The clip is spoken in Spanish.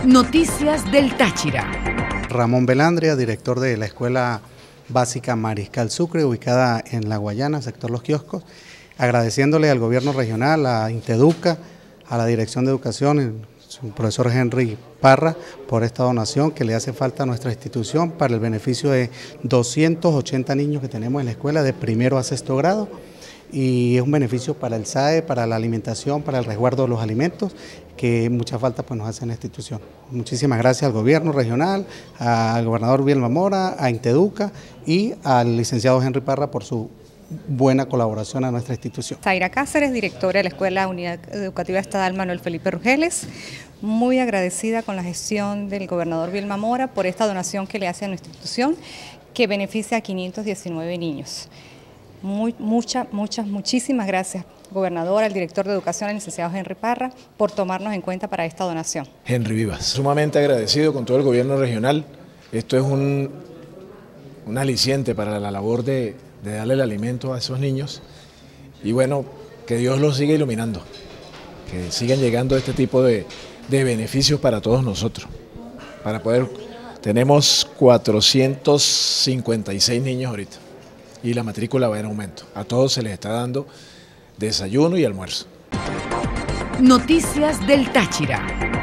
Noticias del Táchira. Ramón Belandria, director de la Escuela Básica Mariscal Sucre, ubicada en La Guayana, sector Los Kioscos, agradeciéndole al gobierno regional, a Inteduca, a la Dirección de Educación, el profesor Henry Parra, por esta donación que le hace falta a nuestra institución para el beneficio de 280 niños que tenemos en la escuela de primero a sexto grado. Y es un beneficio para el SAE, para la alimentación, para el resguardo de los alimentos, que mucha falta pues nos hace en la institución. Muchísimas gracias al gobierno regional, al gobernador Bielma Mora, a Inteduca y al licenciado Henry Parra por su buena colaboración a nuestra institución. Zaira Cáceres, directora de la Escuela Unidad Educativa Estatal Manuel Felipe Rugeles, muy agradecida con la gestión del gobernador Bielma Mora por esta donación que le hace a nuestra institución, que beneficia a 519 niños. Muchísimas gracias, gobernador, al director de educación, el licenciado Henry Parra, por tomarnos en cuenta para esta donación. Henry Vivas, sumamente agradecido con todo el gobierno regional. Esto es un aliciente para la labor de darle el alimento a esos niños. Y bueno, que Dios los siga iluminando, que sigan llegando este tipo de beneficios para todos nosotros. Tenemos 456 niños ahorita. Y la matrícula va en aumento. A todos se les está dando desayuno y almuerzo. Noticias del Táchira.